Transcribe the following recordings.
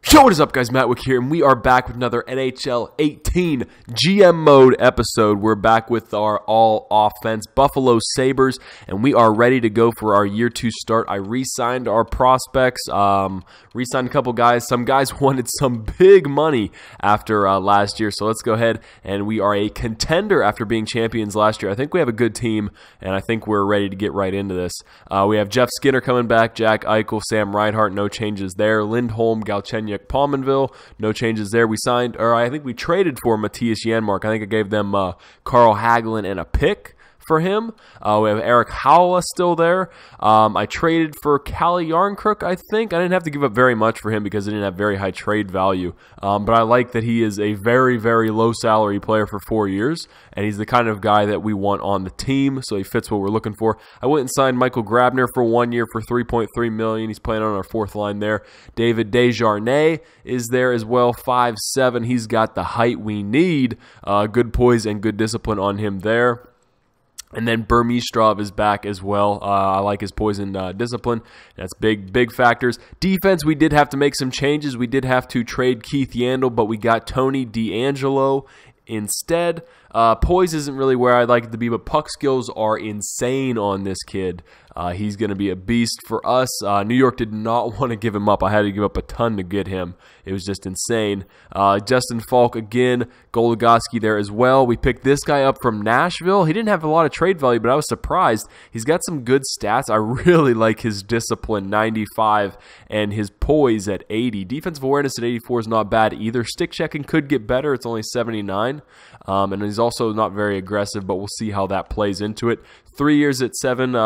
Yo, what is up, guys? MattWic here, and we are back with another NHL 18 GM Mode episode. We're back with our all-offense Buffalo Sabres, and we are ready to go for our Year 2 start. I re-signed our prospects, re-signed a couple guys. Some guys wanted some big money after last year, so let's go ahead, and we are a contender after being champions last year. I think we have a good team, and I think we're ready to get right into this. We have Jeff Skinner coming back, Jack Eichel, Sam Reinhart, no changes there. Lindholm, Galchenyuk, Palmanville, no changes there. We signed, or I think we traded for Matthias Janmark. I think I gave them Carl Hagelin and a pick for him. We have Eric Howla still there. I traded for Kalle Yarncrook, I think. I didn't have to give up very much for him because it didn't have very high trade value. But I like that he is a very, very low salary player for 4 years, and he's the kind of guy that we want on the team, so he fits what we're looking for. I went and signed Michael Grabner for 1 year for $3.3 million. He's playing on our fourth line there. David Desjardins is there as well, 5'7". He's got the height we need. Good poise and good discipline on him there. And then Burmistrov is back as well. I like his poise and discipline. That's big factors. Defense, we did have to make some changes. We did have to trade Keith Yandle, but we got Tony DeAngelo instead. Poise isn't really where I'd like it to be, but puck skills are insane on this kid. He's going to be a beast for us. New York did not want to give him up. I had to give up a ton to get him. It was just insane. Justin Falk again, Goligoski there as well. We picked this guy up from Nashville. He didn't have a lot of trade value, but I was surprised. He's got some good stats. I really like his discipline, 95, and his poise at 80. Defensive awareness at 84 is not bad either. Stick checking could get better. It's only 79. And he's also not very aggressive, but we'll see how that plays into it. 3 years at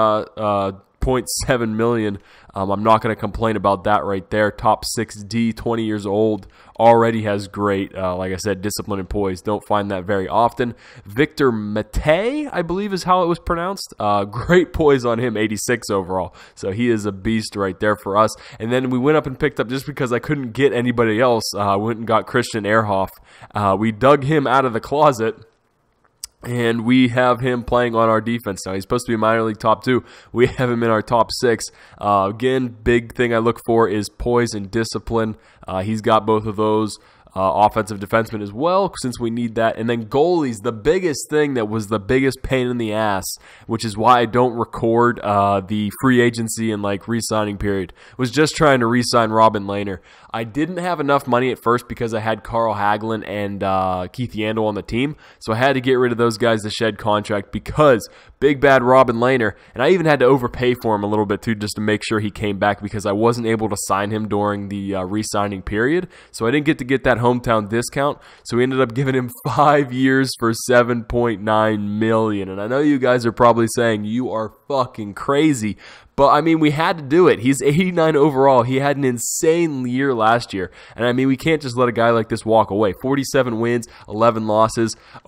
$7.7 million. I'm not going to complain about that right there. Top 6D, 20 years old, already has great, like I said, discipline and poise. Don't find that very often. Victor Mete, I believe is how it was pronounced. Great poise on him, 86 overall. So he is a beast right there for us. And then we went up and picked up, just because I couldn't get anybody else, went and got Christian Ehrhoff. We dug him out of the closet, and we have him playing on our defense now. He's supposed to be minor league top 2. We have him in our top 6. Again, big thing I look for is poise and discipline. He's got both of those. Offensive defenseman as well, since we need that. And then goalies, the biggest thing that was the biggest pain in the ass, which is why I don't record the free agency and re-signing period, was just trying to re-sign Robin Lehner. I didn't have enough money at first because I had Carl Hagelin and Keith Yandle on the team, so I had to get rid of those guys to shed contract because big bad Robin Lehner, and I even had to overpay for him a little bit too just to make sure he came back because I wasn't able to sign him during the re-signing period, so I didn't get that hometown discount, so we ended up giving him 5 years for $7.9 million. And I know you guys are probably saying, you are fucking crazy, but I mean, we had to do it. He's 89 overall. He had an insane year last year, and I mean, we can't just let a guy like this walk away. 47 wins, 11 losses, a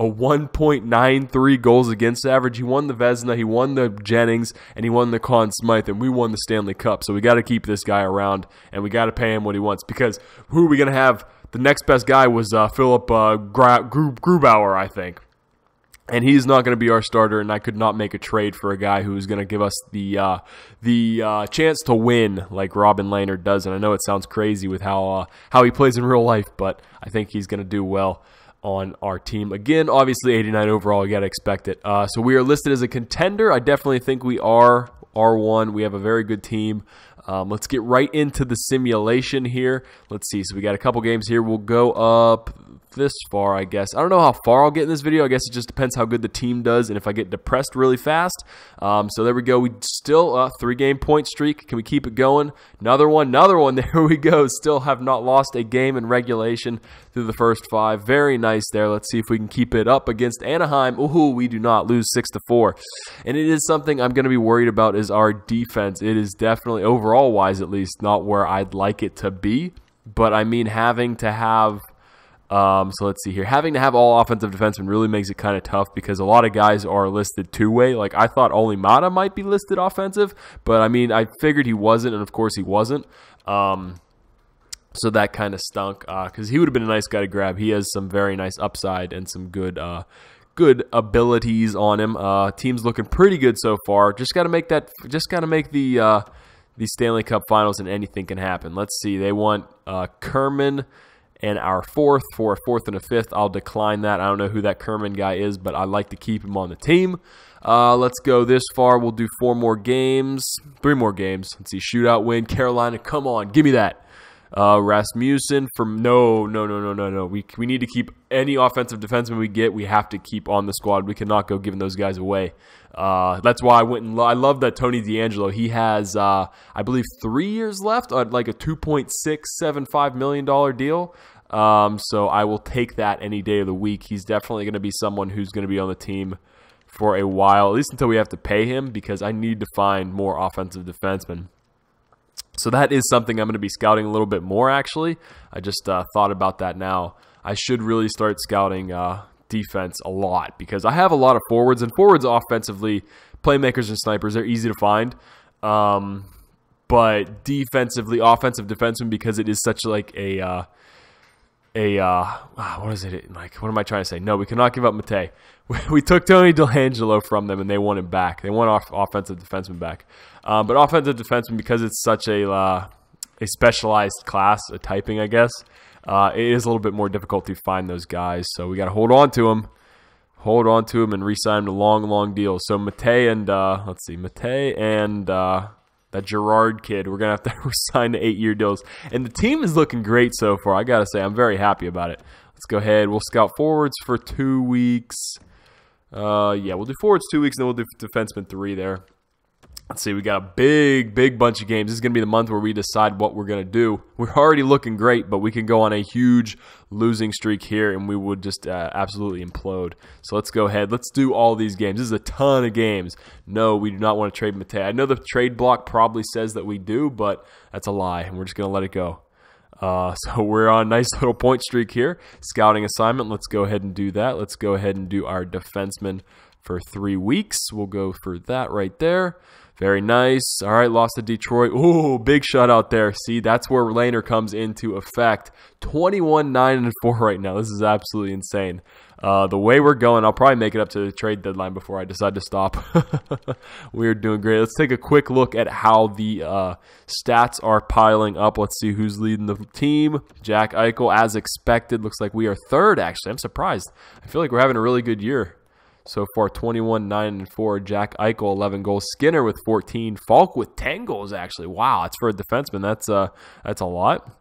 1.93 goals against average. He won the Vezina, he won the Jennings, and he won the Conn Smythe, and we won the Stanley Cup, so we got to keep this guy around, and we got to pay him what he wants, because who are we going to have? The next best guy was Philip Grubauer, I think. And he's not going to be our starter, and I could not make a trade for a guy who's going to give us the chance to win like Robin Lehner does. And I know it sounds crazy with how he plays in real life, but I think he's going to do well on our team. Again, obviously 89 overall, you got to expect it. So we are listed as a contender. I definitely think we are R1. We have a very good team. Let's get right into the simulation here. Let's see. So we got a couple games here. We'll go up this far, I guess. I don't know how far I'll get in this video. I guess it just depends how good the team does and if I get depressed really fast. So there we go. We still 3-game point streak. Can we keep it going? Another one. There we go. Still have not lost a game in regulation through the first 5. Very nice there. Let's see if we can keep it up against Anaheim. Ooh, we do not, lose 6-4. And it is something I'm going to be worried about is our defense. It is definitely, overall wise at least, not where I'd like it to be. But I mean, having to have so let's see here. Having to have all offensive defensemen really makes it kind of tough because a lot of guys are listed two-way. Like, I thought Olimata might be listed offensive, but I mean, I figured he wasn't, and of course he wasn't. So that kind of stunk because he would have been a nice guy to grab. He has some very nice upside and some good abilities on him. Team's looking pretty good so far. Just got to make the Stanley Cup Finals, and anything can happen. Let's see. They want Kerman and our fourth for a fourth and a fifth. I'll decline that. I don't know who that Kerman guy is, but I like to keep him on the team. Let's go this far. We'll do 3 more games. Let's see. Shootout win. Carolina, come on. Give me that. Rasmussen from no. We need to keep any offensive defenseman we get. We have to keep on the squad. We cannot go giving those guys away. That's why I love that Tony DeAngelo. He has, I believe, 3 years left on like a $2.675 million deal. So I will take that any day of the week. He's definitely going to be someone who's going to be on the team for a while, at least until we have to pay him, because I need to find more offensive defensemen. So that is something I'm going to be scouting a little bit more, actually. I just thought about that now. I should really start scouting defense a lot, because I have a lot of forwards, and forwards offensively, playmakers and snipers, they're easy to find. But defensively, offensive defensemen, because it is such like what is it? Like, what am I trying to say? No, we cannot give up Mate. We took Tony DeAngelo from them, and they want him back. They want our offensive defenseman back. But offensive defenseman, because it's such a specialized class, a typing, I guess, it is a little bit more difficult to find those guys. So we got to hold on to them. And re-sign them to long deals. So Mate and that Gerard kid, we're going to have to sign to 8-year deals. And the team is looking great so far. I got to say, I'm very happy about it. Let's go ahead. We'll scout forwards for 2 weeks. We'll do forwards 2 weeks, and then we'll do defensemen 3 there. Let's see. We got a big bunch of games. This is going to be the month where we decide what we're going to do. We're already looking great, but we can go on a huge losing streak here, and we would just absolutely implode. So let's go ahead. Let's do all these games. This is a ton of games. No, we do not want to trade Mate. I know the trade block probably says that we do, but that's a lie, and we're just going to let it go. So we're on a nice little point streak here. Scouting assignment. Let's go ahead and do that. Let's go ahead and do our defenseman for 3 weeks. We'll go for that right there. Very nice. All right, lost to Detroit. Ooh, big shutout there. See, that's where Lehner comes into effect. 21-9-4 right now. This is absolutely insane. The way we're going, I'll probably make it up to the trade deadline before I decide to stop. We're doing great. Let's take a quick look at how the stats are piling up. Let's see who's leading the team. Jack Eichel, as expected. Looks like we are third, actually. I'm surprised. I feel like we're having a really good year. So far, 21-9-4. Jack Eichel, 11 goals. Skinner with 14. Falk with 10 goals, actually. Wow, that's for a defenseman. That's a lot.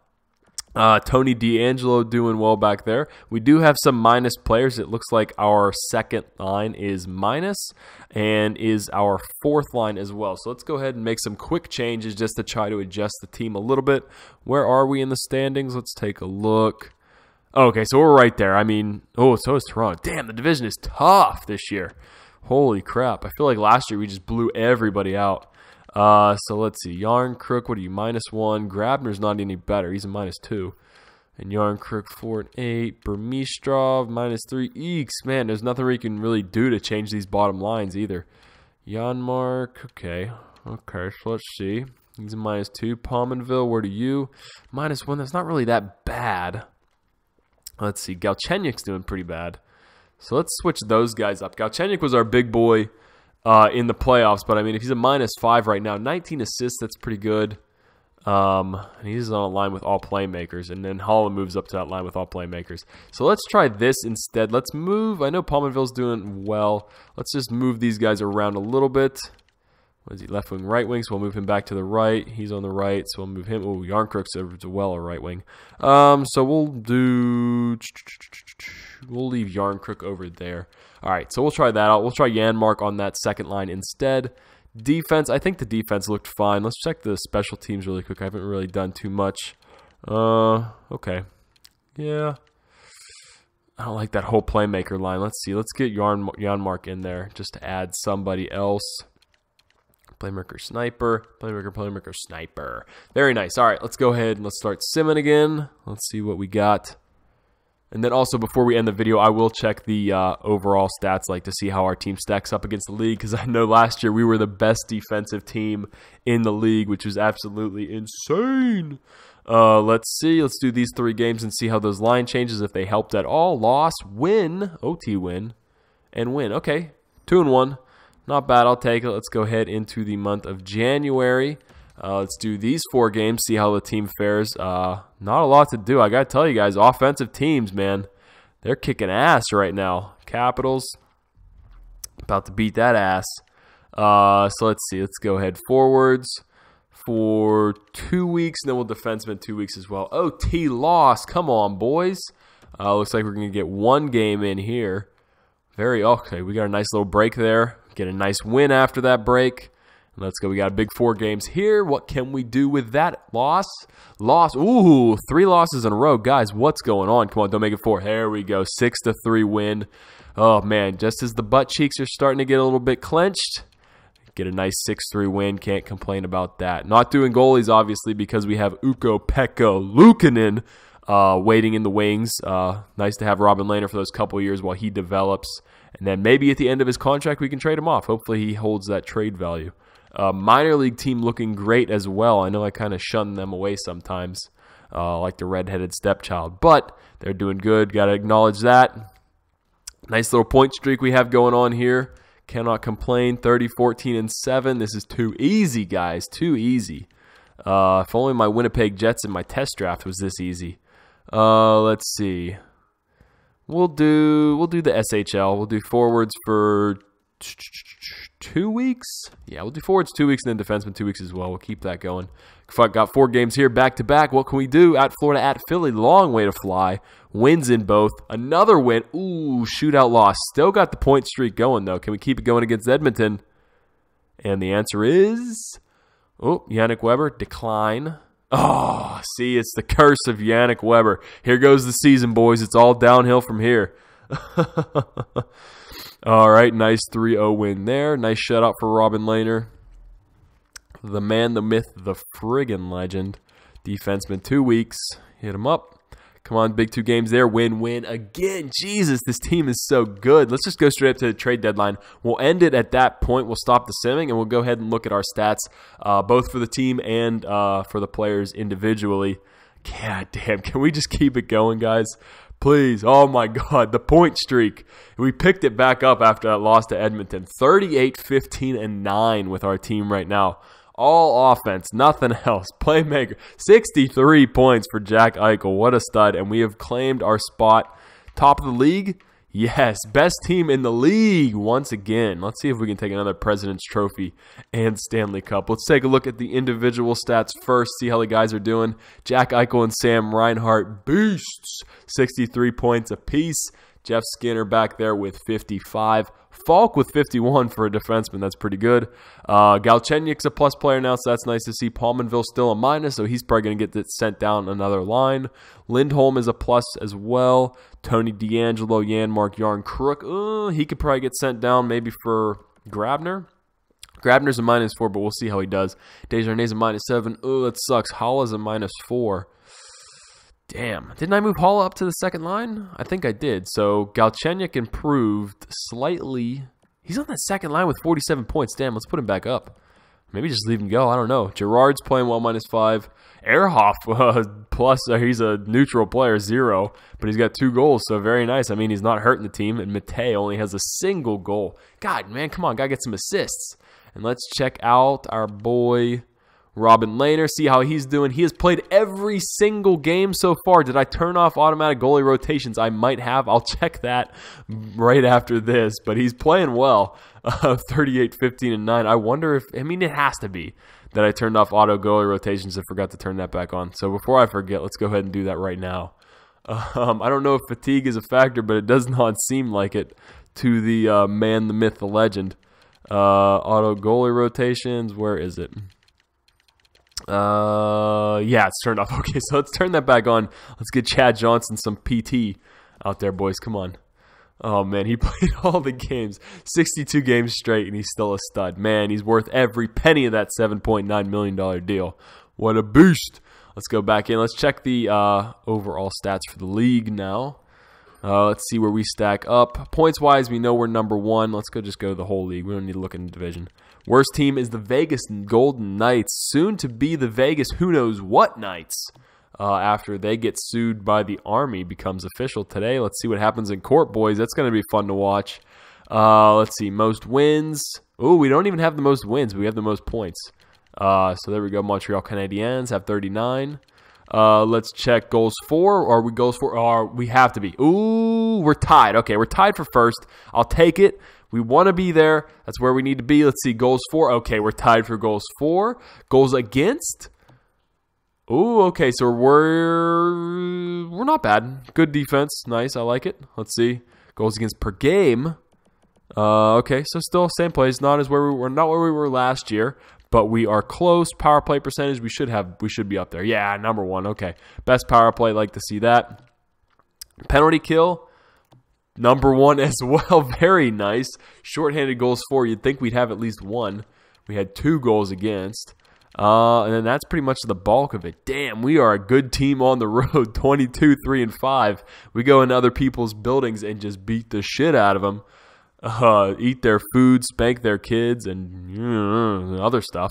Tony DeAngelo doing well back there. We do have some minus players. It looks like our second line is minus and is our fourth line as well. So let's go ahead and make some quick changes just to try to adjust the team a little bit. Where are we in the standings? Let's take a look. Okay, so we're right there. I mean, so is Toronto. Damn, the division is tough this year. Holy crap. I feel like last year we just blew everybody out. So let's see. Yarncrook, what are you? -1. Grabner's not any better. He's a -2. And Yarncrook 4-8. Burmistrov -3. Eeks, man, there's nothing we can really do to change these bottom lines either. Janmark, okay, so let's see. He's a -2. Pominville, where do you? -1. That's not really that bad. Let's see. Galchenyuk's doing pretty bad. So let's switch those guys up. Galchenyuk was our big boy in the playoffs, but I mean, if he's a -5 right now, 19 assists, that's pretty good. And he's on a line with all playmakers, and then Holland moves up to that line with all playmakers. So let's try this instead. Let's move. I know Pominville's doing well. Let's just move these guys around a little bit. What is he? Left wing, right wing. So we'll move him back to the right. He's on the right, so we'll move him. Oh, Yarncrook's a right wing. So we'll leave Yarncrook over there. All right, so we'll try that out. We'll try Janmark on that second line instead. Defense, I think the defense looked fine. Let's check the special teams really quick. I haven't really done too much. Okay. Yeah. I don't like that whole playmaker line. Let's see. Let's get Janmark in there just to add somebody else. Playmaker, sniper. Playmaker, sniper. Very nice. All right, let's go ahead and let's start simming again. Let's see what we got. And then also, before we end the video, I will check the overall stats, like to see how our team stacks up against the league, because I know last year we were the best defensive team in the league, which was absolutely insane. Let's see. Let's do these 3 games and see how those line changes, if they helped at all. Loss, win, OT win, and win. Okay, 2-1. Not bad. I'll take it. Let's go ahead into the month of January. Let's do these 4 games, see how the team fares. Not a lot to do. I got to tell you guys, offensive teams, man, they're kicking ass right now. Capitals, about to beat that ass. So let's see. Let's go ahead. Forwards for 2 weeks, and then we'll defenseman 2 weeks as well. OT loss. Come on, boys. Looks like we're going to get 1 game in here. Okay. We got a nice little break there. Get a nice win after that break. Let's go. We got a big 4 games here. What can we do with that? Loss. Ooh, 3 losses in a row. Guys, what's going on? Come on, don't make it 4. There we go. 6-3 win. Oh, man, just as the butt cheeks are starting to get a little bit clenched, get a nice 6-3 win. Can't complain about that. Not doing goalies, obviously, because we have Ukko-Pekka Luukkonen waiting in the wings. Nice to have Robin Lehner for those couple years while he develops. And then maybe at the end of his contract, we can trade him off. Hopefully he holds that trade value. Minor league team looking great as well. I know I kind of shun them away sometimes, like the redheaded stepchild. But they're doing good. Got to acknowledge that. Nice little point streak we have going on here. Cannot complain. 30, 14, and 7. This is too easy, guys. Too easy. If only my Winnipeg Jets in my test draft was this easy. Let's see. We'll do the SHL. We'll do forwards for 2 weeks. Yeah, we'll do forwards 2 weeks and then defenseman 2 weeks as well. We'll keep that going. Got 4 games here back to back. What can we do? At Florida, at Philly. Long way to fly. Wins in both. Another win. Ooh, shootout loss. Still got the point streak going, though. Can we keep it going against Edmonton? And the answer is... Oh, Yannick Weber, decline. Oh, see, it's the curse of Yannick Weber. Here goes the season, boys. It's all downhill from here. All right, nice 3-0 win there. Nice shutout for Robin Lehner. The man, the myth, the friggin' legend. Defenseman 2 weeks. Hit him up. Come on, big 2 games there. Win again. Jesus, this team is so good. Let's just go straight up to the trade deadline. We'll end it at that point. We'll stop the simming, and we'll go ahead and look at our stats, both for the team and for the players individually. God damn, can we just keep it going, guys? Please. Oh, my God, the point streak. We picked it back up after that loss to Edmonton. 38, 15, and 9 with our team right now. All offense, nothing else. Playmaker, 63 points for Jack Eichel. What a stud. And we have claimed our spot. Top of the league? Yes, best team in the league once again. Let's see if we can take another President's Trophy and Stanley Cup. Let's take a look at the individual stats first, see how the guys are doing. Jack Eichel and Sam Reinhart, beasts, 63 points apiece. Jeff Skinner back there with 55. Falk with 51 for a defenseman. That's pretty good. Galchenyuk's a plus player now, so that's nice to see. Palmanville still a minus, so he's probably going to get sent down another line. Lindholm is a plus as well. Tony DeAngelo, Janmark, Yarn Crook. He could probably get sent down maybe for Grabner. Grabner's a -4, but we'll see how he does. Desjardins a -7. That sucks. Halla's a -4. Damn. Didn't I move Halla up to the second line? I think I did. So Galchenyuk improved slightly. He's on that second line with 47 points. Damn, let's put him back up. Maybe just leave him go. I don't know. Gerard's playing well, -5. Ehrhoff, plus, he's a neutral player, 0. But he's got 2 goals, so very nice. I mean, he's not hurting the team. And Matei only has a single goal. God, man, come on. Got to get some assists. And let's check out our boy Robin Lehner, see how he's doing. He has played every single game so far. Did I turn off automatic goalie rotations? I might have. I'll check that right after this. But he's playing well. 38, 15, and 9. I wonder if, I mean, it has to be that I turned off auto goalie rotations and forgot to turn that back on. So before I forget, let's go ahead and do that right now. I don't know if fatigue is a factor, but it does not seem like it to the man, the myth, the legend. Auto goalie rotations, where is it? Yeah, it's turned off. Okay, so let's turn that back on. Let's get Chad Johnson some PT out there, boys. Come on. Oh, man, he played all the games. 62 games straight, and he's still a stud. Man, he's worth every penny of that $7.9 million deal. What a boost. Let's go back in. Let's check the overall stats for the league now. Let's see where we stack up. Points-wise, we know we're number 1. Let's just go to the whole league. We don't need to look in the division. Worst team is the Vegas Golden Knights, soon to be the Vegas who knows what Knights. After they get sued by the Army becomes official today. Let's see what happens in court, boys. That's going to be fun to watch. Let's see, most wins. Oh, we don't even have the most wins. We have the most points. So there we go. Montreal Canadiens have 39. Let's check goals for. Are we goals for? Or we have to be. Ooh, we're tied. Okay, we're tied for first. I'll take it. We want to be there. That's where we need to be. Let's see. Goals for. Okay, we're tied for goals for. Goals against. Ooh, okay. So we're not bad. Good defense. Nice. I like it. Let's see. Goals against per game. Okay, so still same place. Not where we were last year. But we are close. Power play percentage, we should be up there. Yeah, number 1. Okay. Best power play, like to see that. Penalty kill, number 1 as well. Very nice. Shorthanded goals for, you'd think we'd have at least 1. We had 2 goals against. And then that's pretty much the bulk of it. Damn, we are a good team on the road. 22, 3, and 5. We go into other people's buildings and just beat the shit out of them. Eat their food, spank their kids, and other stuff.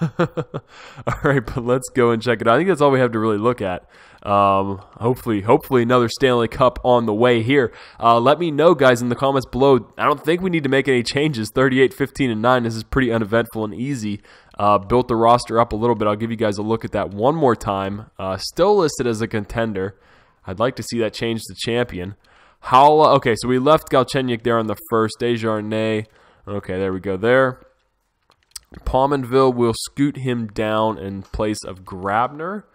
All right, but let's go and check it out. I think that's all we have to really look at. Hopefully another Stanley Cup on the way here. Let me know, guys, in the comments below. I don't think we need to make any changes. 38, 15, and 9. This is pretty uneventful and easy. Built the roster up a little bit. I'll give you guys a look at that one more time. Still listed as a contender. I'd like to see that change to champion. Okay, so we left Galchenyuk there on the first. Desjardins. Okay, there we go there. Pominville will scoot him down in place of Grabner.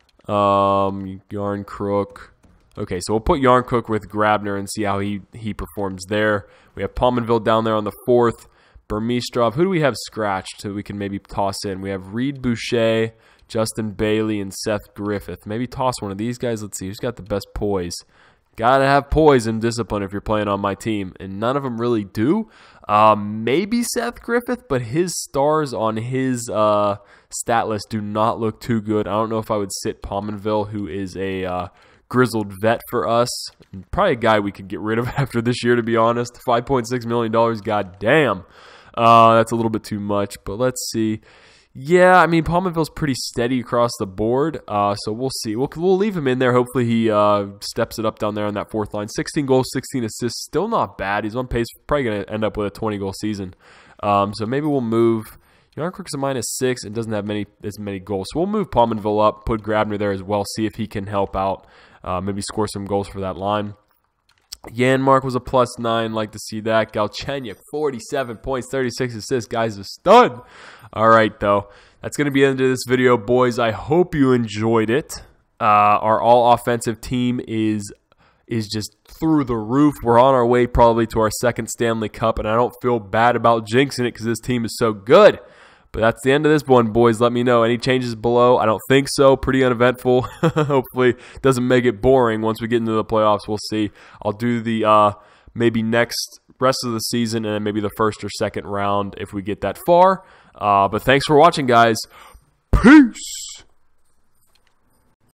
Yarncrook. Okay, so we'll put Yarncrook with Grabner and see how he performs there. We have Pominville down there on the 4th. Burmistrov. Who do we have scratched so we can maybe toss in? We have Reed Boucher, Justin Bailey, and Seth Griffith. Maybe toss one of these guys. Let's see. Who's got the best poise? Gotta have poise and discipline if you're playing on my team, and none of them really do. Maybe Seth Griffith, but his stars on his stat list do not look too good. I don't know if I would sit Pominville, who is a grizzled vet for us. Probably a guy we could get rid of after this year, to be honest. $5.6 million, god damn. That's a little bit too much, but let's see. Yeah, I mean, Pominville's pretty steady across the board, so we'll see. We'll leave him in there. Hopefully he steps it up down there on that 4th line. 16 goals, 16 assists, still not bad. He's on pace, probably going to end up with a 20-goal season. So maybe we'll move. Yarncrook's a -6 and doesn't have as many goals. So we'll move Pominville up, put Grabner there as well, see if he can help out, maybe score some goals for that line. Janmark was a +9. Like to see that. Galchenyuk, 47 points, 36 assists. Guy's a stud. All right, though. That's going to be the end of this video, boys. I hope you enjoyed it. Our all-offensive team is just through the roof. We're on our way probably to our 2nd Stanley Cup, and I don't feel bad about jinxing it because this team is so good. But that's the end of this one, boys. Let me know. Any changes below? I don't think so. Pretty uneventful. Hopefully it doesn't make it boring once we get into the playoffs. We'll see. I'll do the maybe next rest of the season and then maybe the 1st or 2nd round if we get that far. But thanks for watching, guys. Peace.